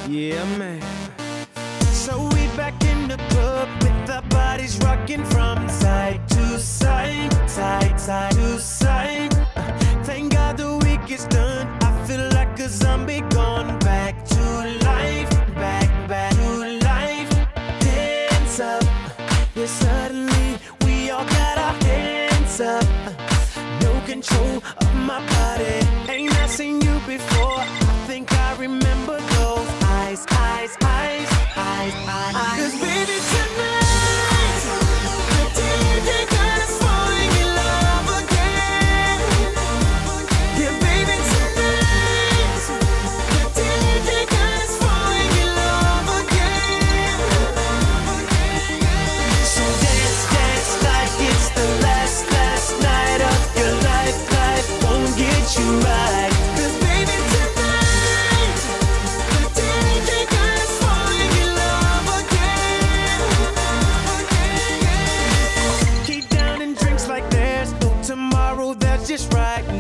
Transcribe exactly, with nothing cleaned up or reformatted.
Yeah, man. So we back in the club with our bodies rocking from side to side, side, side to side. Uh, thank God the week is done. I feel like a zombie gone back to life, back, back to life. Hands up, yeah, suddenly we all got our hands up. Uh, no control of my body. Ain't I seen you before? I think I remember those eyes, eyes, eyes, eyes, eyes. Cause baby tonight, the D J got us falling in love again. Yeah, baby tonight, the D J got us falling in love again. So dance, dance like it's the last, last night of your life. Life won't get you right. Cause baby tonight, the D J got us falling in love again. Keep down and drinks like there's no tomorrow, that's just right